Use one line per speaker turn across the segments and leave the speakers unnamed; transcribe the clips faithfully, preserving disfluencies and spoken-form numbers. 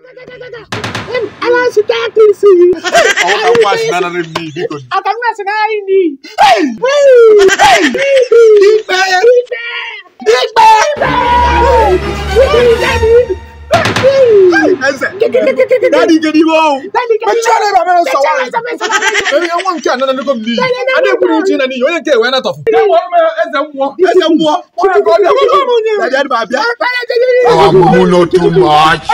I want to talk to you.
I want to know me because
I don't want to know me.
Hey! Hey! Big man! Big man! Big man! Daddy get you out. Daddy get you out. I'm so sorry. I want to know the company. I don't put it in any. You don't get one out of. That one is a war. Is a war. Daddy, baby.
Our mumu not too much.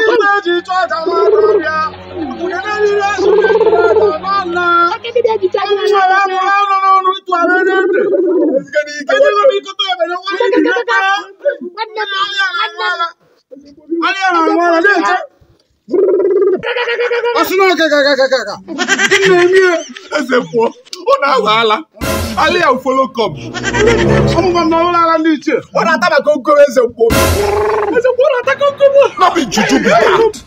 Asuna kaka kaka kaka. Nemi ezepo. Ona wala. Ali a follow come. Omo ma na wala ndi che. Ona ta ba konko ezepo. Ezepo na ta konko.
Not be juju be that.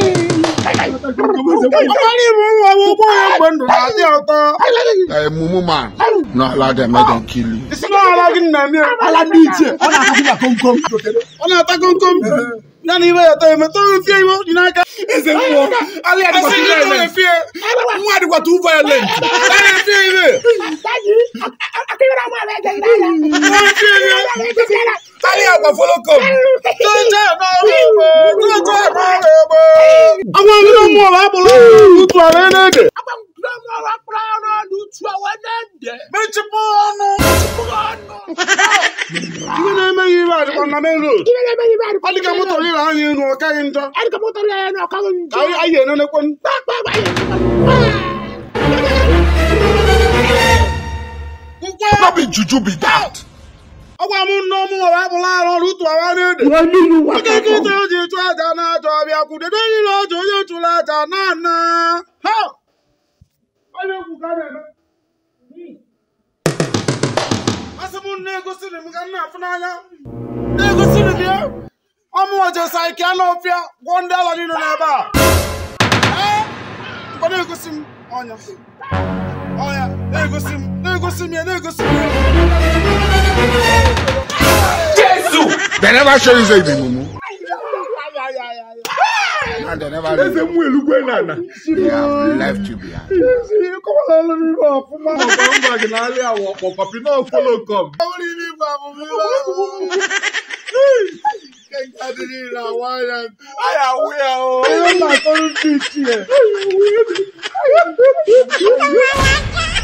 Hey, mumu man. Not allow them make them kill you.
It's not allowing them. Ala ndi che. Ona ta ba konko. Ona ta konko. Nani iwe ya tayo meto fie iwo dinaka ezepo ali adi kwa violent mu adi kwa too violent ali fie iwe
akira ma le je ira
ali agba follow come tonja no ebo tonja no ebo awon mi no mo ba bolo tutu are nede
abam drama wa pra no tutu wa nede
me chipo onu chipo onu iwe na me yiwa adi kwa na me road
iwe na me yiwa adi
adi ka moto ri la yin no ka yin jo
adi ka moto ri no ka yin jo
ai aye no ne kwon
ba ba ba
Not be juju be that.
Ogwa mu no mu wa bula ro rutu awa nede
wo ni lu wa
ka ki te oje tu aja na jo bi aku de ni lo jo yo tu la ja na na ha ayo ku ka de asamu ne go si mu ka na afuna anya ne go si ni ya omu oje sai ki ana ofia wonda la ni no na ba eh ko ne go si onya oya ne go si ne go si ne go si
Jesus! They never show you say the mumu. And they never leave. They have left you behind.
I